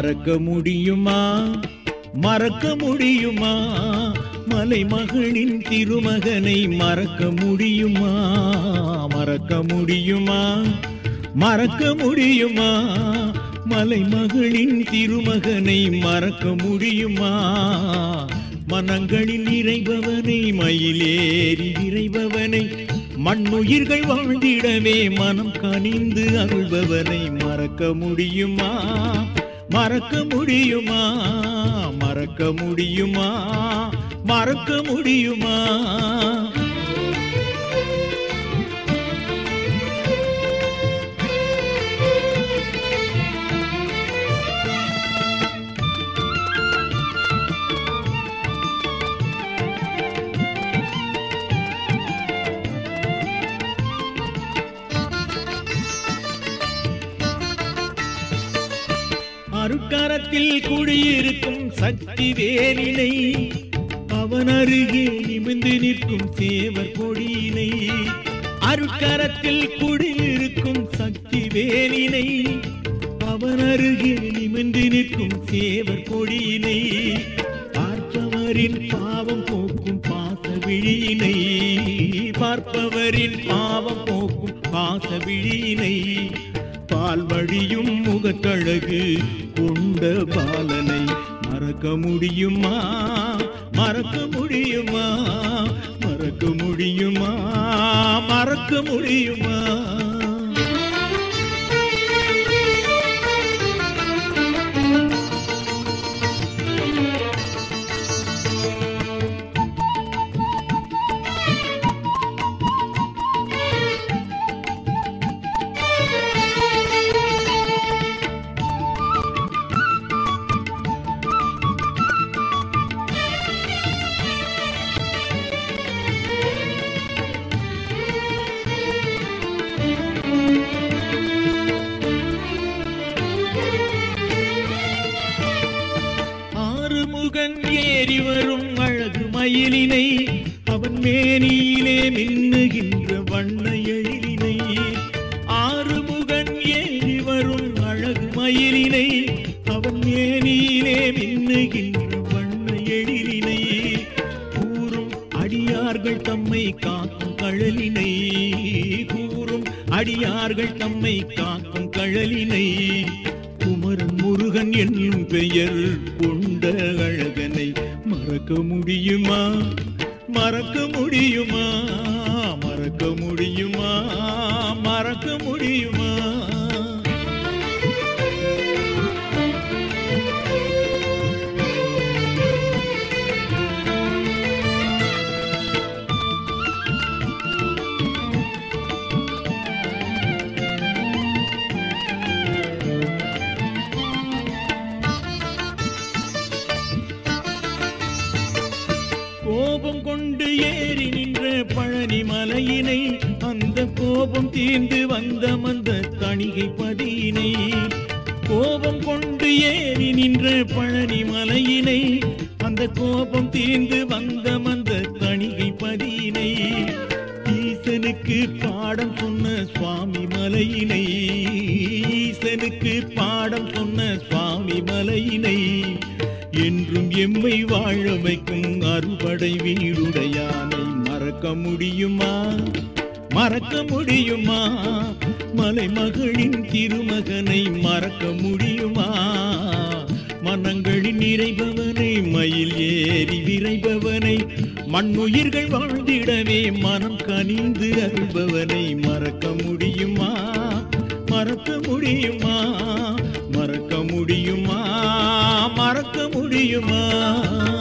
மறக்க முடியுமா மறக்க முடியுமா மலைமகளின் திருமகனை மறக்க முடியுமா மறக்க முடியுமா மறக்க முடியுமா மலைமகளின் திருமகனை மறக்க முடியுமா மனங்களில் இறைபவனை மயிலேறி இறைபவனை மண்ணுயிர்கள் வாழ்ந்திடவே மனம் கனிந்து அருள்பவனை மறக்க முடியுமா மறக்க முடியுமா மறக்க முடியுமா மறக்க முடியுமா அருட்கரத்தில் குடியிருக்கும் சக்தி வேலினை அவன் அருகே நிமிர்ந்து நிற்கும் சேவர் கொடியினை அருட்கரத்தில் குடியிருக்கும் சக்தி வேலினை அவன் அருகே நிமிர்ந்து நிற்கும் சேவர் கொடியினை பார்ப்பவரின் பாவம் போக்கும் பாச விழியினை பார்ப்பவரின் பாவம் போக்கும் பாச விழியினை பால் வழியும் முகத்தழகு கொண்ட பாலனை மறக்க முடியுமா மறக்க முடியுமா மறக்க முடியுமா மறக்க முடியுமா ஏறி வரும் அழகு மயிலினை அவன் மேனியிலே மின்னுகின்ற வண்ண எழிலினை ஆறுமுகன் ஏறி வரும் அழகு மயிலினை அவன் மேனியிலே மின்னுகின்ற வண்ண எழிலினை கூறும் அடியார்கள் தம்மை காக்கும் கழலினை கூறும் அடியார்கள் தம்மை காக்கும் கழலினை குமரன் முருகன் என்னும் பெயர் கொண்ட அழகனை மறக்க முடியுமா மறக்க முடியுமா மறக்க முடியுமா மறக்க முடியுமா கோபம் கொண்டு ஏறி நின்ற பழனி மலையினை அந்த கோபம் தீர்ந்து வந்த மந்த தணிகை பதியினை கோபம் கொண்டு ஏறி நின்ற பழனி மலையினை அந்த கோபம் தீர்ந்து வந்த மந்த தணிகை பதியினை ஈசனுக்கு பாடம் சொன்ன சுவாமி மலையினை ஈசனுக்கு பாடம் சொன்ன சுவாமி மலையினை என்றும் எம்மை வாழ வைக்கும் அறுபடை வீடுடையானை மறக்க முடியுமா மறக்க முடியுமா மலைமகளின் திருமகனை மறக்க முடியுமா மனங்களின் நிறைபவனை மயில் ஏறி விரைபவனை மண்ணுயிர்கள் வாழ்ந்திடவே மனம் கனிந்து அருள்பவனை மறக்க முடியுமா மறக்க முடியுமா மறக்க முடியுமா மறக்க முடியுமா